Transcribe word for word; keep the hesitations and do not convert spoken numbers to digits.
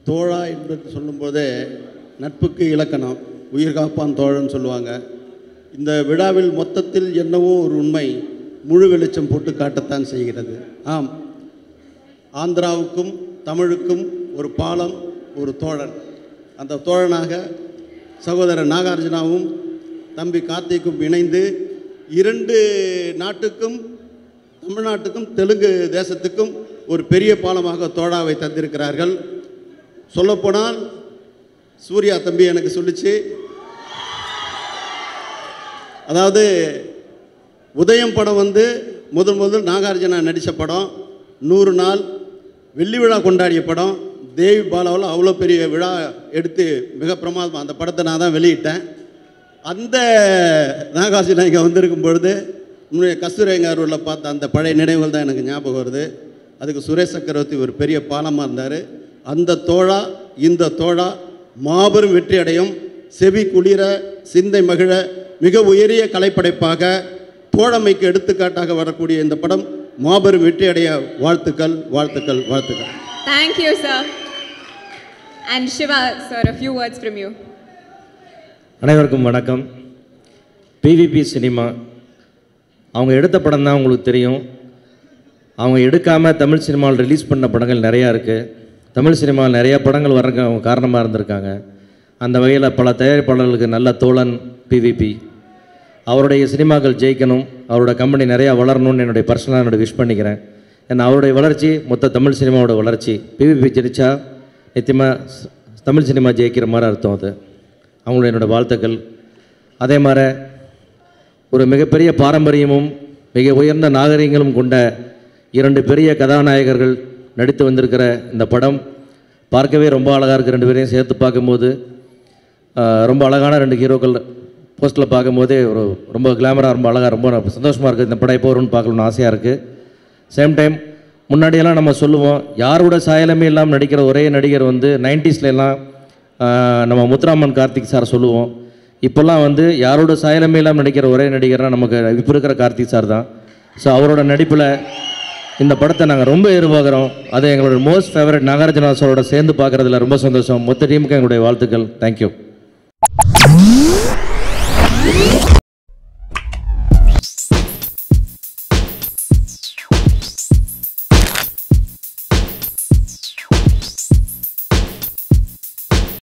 தோழா என்று சொல்லும்போதே நட்புக்கு இலக்கணம், உயிர் காப்பான் தோழன்னு சொல்லுவாங்க. இந்த விழாவில் மொத்தத்தில் என்னவோ ஒரு உண்மை முழு வெளிச்சம் போட்டு காட்டத்தான் செய்கிறது. ஆம், ஆந்திராவுக்கும் தமிழுக்கும் ஒரு பாலம், ஒரு தோழன். அந்த தோழனாக சகோதரர் நாகார்ஜுனாவும் தம்பி கார்த்திக்கும் இணைந்து இரண்டு நாட்டுக்கும், தமிழ்நாட்டுக்கும் தெலுங்கு தேசத்துக்கும் ஒரு பெரிய பாலமாக தோழாவை தந்திருக்கிறார்கள். சொல்லப்போனால் சூர்யா தம்பி எனக்கு சொல்லிச்சு, அதாவது உதயம் படம் வந்து முதல் முதல் நாகார்ஜுனா நடித்த படம், நூறு நாள் வெள்ளி விழா கொண்டாடிய படம். தேவி பாலாவில் அவ்வளோ பெரிய விழா எடுத்து மிக பிரமாதமாக அந்த படத்தை நான் தான் வெளியிட்டேன். அந்த நாகார்ஜுனா இங்கே வந்திருக்கும் பொழுது முன்னே கஸ்தூரியங்காரூரில் பார்த்த அந்த பழைய நினைவுகள் தான் எனக்கு ஞாபகம் வருது. அதுக்கு சுரேஷ் சக்கரவர்த்தி ஒரு பெரிய பாலமாக இருந்தார். அந்த தோழா இந்த தோழா மாபெரும் வெற்றி அடையும். செவி குளிர சிந்தை மகிழ மிக உயரிய கலைப்படைப்பாக தோழமைக்கு எடுத்துக்காட்டாக வரக்கூடிய இந்த படம் மாபெரும் வெற்றி அடைய வாழ்த்துக்கள் வாழ்த்துக்கள் வாழ்த்துக்கள். Thank you, sir. And Shiva, sir, a few words from you. அனைவருக்கும் வணக்கம். பிவிபி சினிமா அவங்க எடுத்த படம் தான் உங்களுக்கு தெரியும். அவங்க எடுக்காமல் தமிழ் சினிமாவில் ரிலீஸ் பண்ண படங்கள் நிறையா இருக்குது. தமிழ் சினிமாவில் நிறையா படங்கள் வர்றதுக்கு அவங்க காரணமாக இருந்திருக்காங்க. அந்த வகையில் பல தயாரிப்பாளர்களுக்கு நல்ல தோழன் பிவிபி. அவருடைய சினிமாக்கள் ஜெயிக்கணும், அவரோட கம்பெனி நிறையா வளரணும்னு என்னுடைய பர்சனலாக என்னோட விஷ் பண்ணிக்கிறேன். ஏன்னா அவருடைய வளர்ச்சி மொத்த தமிழ் சினிமாவோட வளர்ச்சி. பிவிபி ஜெயிச்சா நிச்சயமாக தமிழ் சினிமா ஜெயிக்கிற மாதிரி அர்த்தம். அது அவங்களோட என்னோடய வாழ்த்துக்கள். அதே மாதிரி ஒரு மிகப்பெரிய பாரம்பரியமும் மிக உயர்ந்த நாகரிகங்களும் கொண்ட இரண்டு பெரிய கதாநாயகர்கள் நடித்து வந்திருக்கிற இந்த படம் பார்க்கவே ரொம்ப அழகாக இருக்குது. ரெண்டு பேரையும் சேர்த்து பார்க்கும்போது ரொம்ப அழகான ரெண்டு ஹீரோக்கள் போஸ்ட்டில் பார்க்கும்போதே ஒரு ரொம்ப கிளாமராக ரொம்ப அழகாக ரொம்ப சந்தோஷமாக இருக்குது. இந்த படம் எப்போ வரும்னு பார்க்கணுன்னு ஆசையாக இருக்குது. சேம் டைம் முன்னாடியெல்லாம் நம்ம சொல்லுவோம், யாரோட சாயலமே இல்லாமல் நடிக்கிற ஒரே நடிகர் வந்து நைன்டிஸ்லாம் நம்ம முத்துராமன் கார்த்திக் சார் சொல்லுவோம். இப்போல்லாம் வந்து யாரோட சாயலமே இல்லாமல் நடிக்கிற ஒரே நடிகர்னால் நமக்கு இப்போ இருக்கிற கார்த்திக் சார் தான். ஸோ அவரோட நடிப்பில் இந்த படத்தை நாங்கள் ரொம்ப எதிர்பார்க்குறோம். அதை எங்களோட மோஸ்ட் ஃபேவரட் நாகார்ஜுனா சாரோட சேர்ந்து பார்க்குறதுல ரொம்ப சந்தோஷம். மொத்த டீமுக்கு எங்களுடைய வாழ்த்துக்கள். தேங்க்யூ.